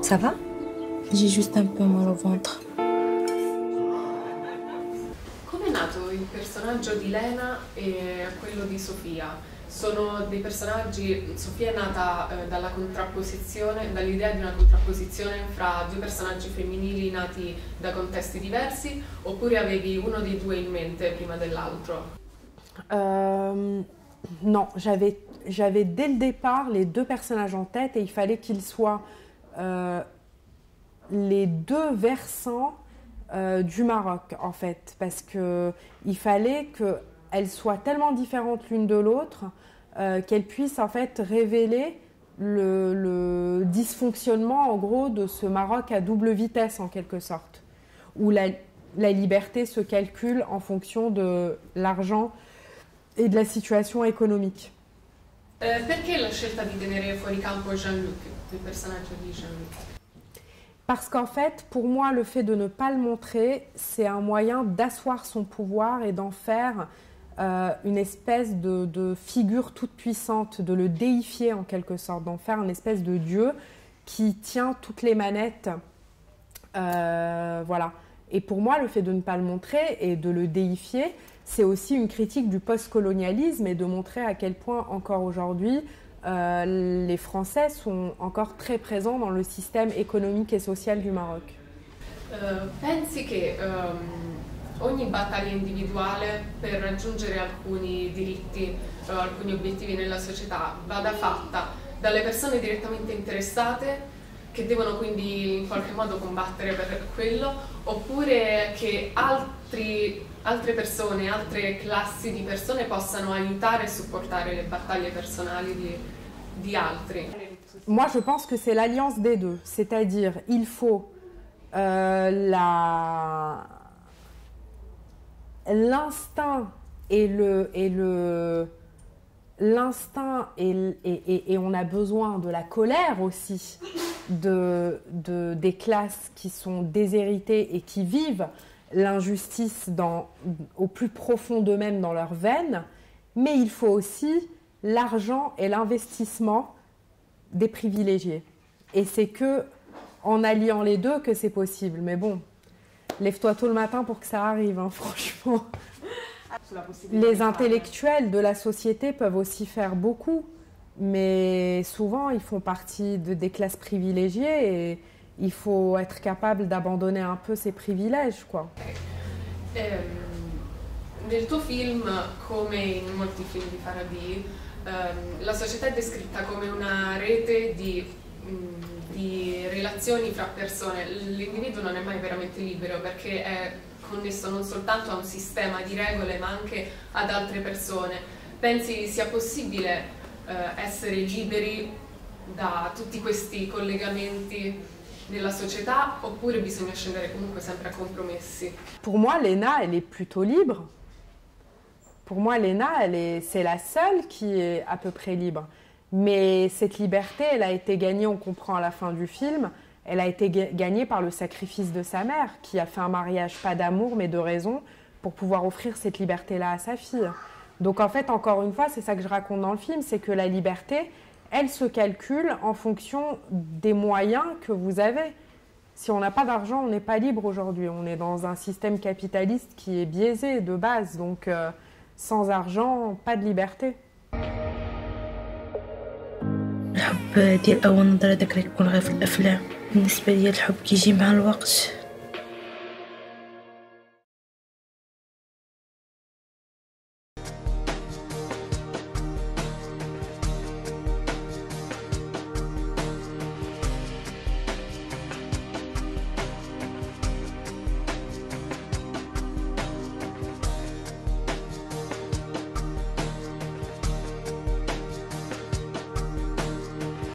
Ça va? J'ai juste un peu mal au ventre. Come è nato il personaggio di Lena e quello di Sofia? Sono dei personaggi, Sofia è nata dalla contrapposizione, dall'idea di una contrapposizione fra due personaggi femminili nati da contesti diversi, oppure avevi uno dei due in mente prima dell'altro? Non, j'avais dès le départ les deux personnages en tête et il fallait qu'ils soient les deux versants du Maroc en fait, parce qu'il fallait qu'elles soient tellement différentes l'une de l'autre qu'elles puissent en fait révéler le dysfonctionnement en gros de ce Maroc à double vitesse en quelque sorte, où la liberté se calcule en fonction de l'argent et de la situation économique. Perché la scelta di tenere fuori campo Jean-Luc, il personaggio di Jean-Luc? Parce qu'en fait, pour moi, le fait de ne pas le montrer, c'est un moyen d'asseoir son pouvoir et d'en faire une espèce de figure toute puissante, de le déifier en quelque sorte, d'en faire une espèce de dieu qui tient toutes les manettes. Voilà. Et pour moi, le fait de ne pas le montrer et de le déifier, c'est aussi une critique du post-colonialisme et de montrer à quel point, encore aujourd'hui, les Français sont encore très présents dans le système économique et social du Maroc. Pensi che ogni battaglia individuale per raggiungere alcuni diritti, alcuni obiettivi nella società vada fatta dalle persone direttamente interessate, che devono quindi in qualche modo combattere per quello, oppure che altre persone, altre classi di persone possano aiutare e supportare le battaglie personali di altri? Moi, je pense que c'est l'alliance des deux. C'est-à-dire, il faut l'instinct et on a besoin de la colère aussi des classes qui sont déshéritées et qui vivent l'injustice au plus profond d'eux-mêmes dans leurs veines, mais il faut aussi l'argent et l'investissement des privilégiés. Et c'est que en alliant les deux que c'est possible. Mais bon, lève-toi tôt le matin pour que ça arrive, hein, franchement. Les intellectuels de la société peuvent aussi faire beaucoup, mais souvent ils font partie des classes privilégiées et il faut être capable d'abandonner un peu ses privilèges, quoi. Nel tuo film, come in molti film di Farabi, la società è descritta come una rete di relazioni fra persone. L'individuo non è mai veramente libero perché è connesso non soltanto a un sistema di regole ma anche ad altre persone. Pensi sia possibile essere liberi da tutti questi collegamenti nella società oppure bisogna scendere comunque sempre a compromessi? Pour moi, Lena, elle est plutôt libre. Pour moi, Lena, c'est la seule qui est à peu près libre. Mais cette liberté, elle a été gagnée, on comprend à la fin du film, elle a été gagnée par le sacrifice de sa mère, qui a fait un mariage pas d'amour mais de raison, pour pouvoir offrir cette liberté-là à sa fille. Donc en fait, encore une fois, c'est ça que je raconte dans le film, c'est que la liberté, elle se calcule en fonction des moyens que vous avez. Si on n'a pas d'argent, on n'est pas libre aujourd'hui. On est dans un système capitaliste qui est biaisé de base, donc sans argent, pas de liberté. الحب ديال أول نظرة داك اللي كيكون غير في الأفلام. بالنسبة لي الحب كيجي مع الوقت